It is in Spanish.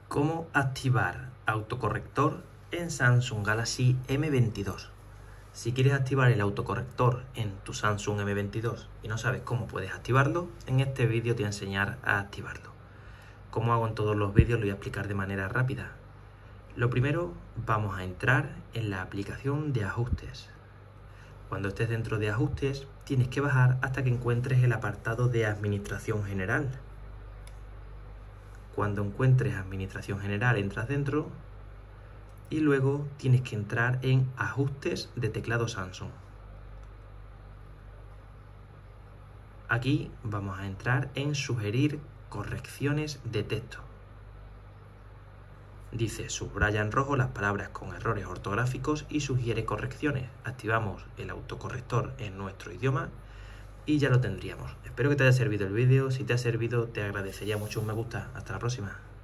¿Cómo activar autocorrector en Samsung Galaxy M22? Si quieres activar el autocorrector en tu Samsung M22 y no sabes cómo puedes activarlo, en este vídeo te voy a enseñar a activarlo. Como hago en todos los vídeos, lo voy a explicar de manera rápida. Lo primero, vamos a entrar en la aplicación de ajustes. Cuando estés dentro de ajustes, tienes que bajar hasta que encuentres el apartado de administración general. Cuando encuentres administración general, entras dentro y luego tienes que entrar en ajustes de teclado Samsung. Aquí vamos a entrar en sugerir correcciones de texto. Dice subraya en rojo las palabras con errores ortográficos y sugiere correcciones. Activamos el autocorrector en nuestro idioma y ya lo tendríamos. Espero que te haya servido el vídeo. Si te ha servido, te agradecería mucho un me gusta. Hasta la próxima.